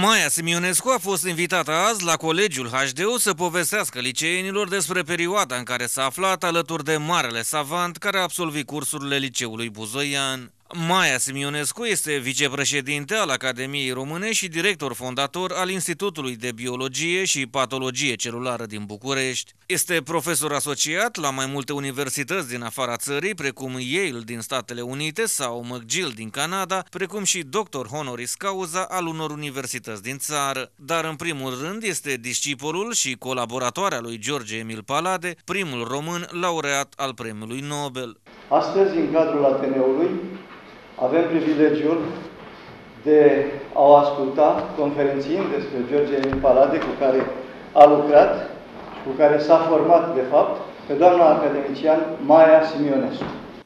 Maia Simionescu a fost invitată azi la Colegiul HDU să povestească liceenilor despre perioada în care s-a aflat alături de marele savant care a absolvit cursurile liceului Buzoian. Maia Simionescu este vicepreședinte al Academiei Române și director fondator al Institutului de Biologie și Patologie Celulară din București. Este profesor asociat la mai multe universități din afara țării, precum Yale din Statele Unite sau McGill din Canada, precum și doctor honoris causa al unor universități din țară. Dar în primul rând este discipolul și colaboratoarea lui George Emil Palade, primul român laureat al Premiului Nobel. Astăzi, în cadrul Ateneului, avem privilegiul de a o asculta conferențiind despre George Emil Palade, cu care a lucrat și cu care s-a format, de fapt, pe doamna academician Maia Simionescu.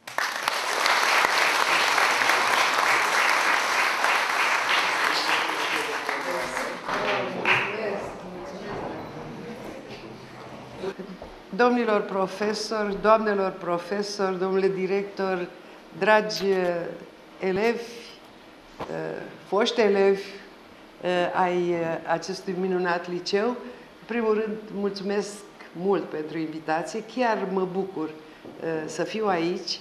Domnilor profesori, doamnelor profesori, domnule director, dragi elevi, foști elevi ai acestui minunat liceu, în primul rând mulțumesc mult pentru invitație, chiar mă bucur să fiu aici,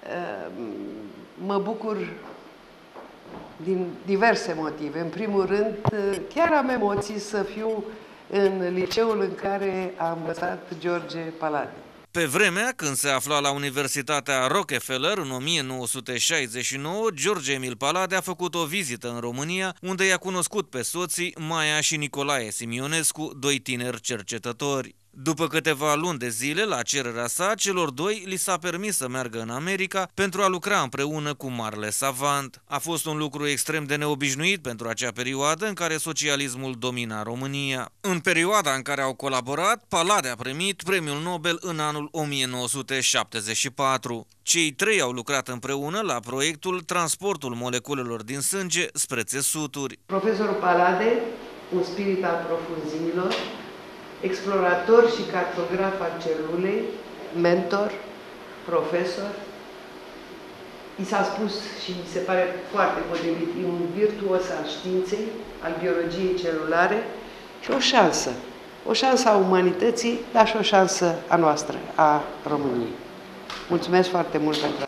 mă bucur din diverse motive. În primul rând, chiar am emoții să fiu în liceul în care a învățat George Palade. Pe vremea când se afla la Universitatea Rockefeller în 1969, George Emil Palade a făcut o vizită în România, unde i-a cunoscut pe soții Maia și Nicolae Simionescu, doi tineri cercetători. După câteva luni de zile, la cererea sa, celor doi li s-a permis să meargă în America pentru a lucra împreună cu marele savant. A fost un lucru extrem de neobișnuit pentru acea perioadă în care socialismul domina România. În perioada în care au colaborat, Palade a primit Premiul Nobel în anul 1974. Cei trei au lucrat împreună la proiectul Transportul moleculelor din sânge spre țesuturi. Profesorul Palade, un spirit al profunzimilor, explorator și cartograf al celulei, mentor, profesor. I s-a spus și mi se pare foarte potrivit, e un virtuos al științei, al biologiei celulare și o șansă. O șansă a umanității, dar și o șansă a noastră, a României. Mulțumesc foarte mult pentru asta.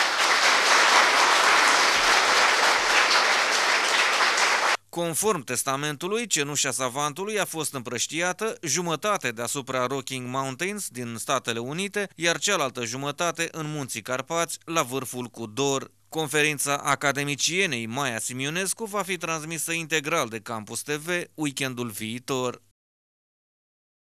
Conform testamentului, cenușa savantului a fost împrăștiată, jumătate deasupra Rocking Mountains din Statele Unite, iar cealaltă jumătate în Munții Carpați, la vârful cu dor. Conferința academicienei Maia Simionescu va fi transmisă integral de Campus TV weekendul viitor.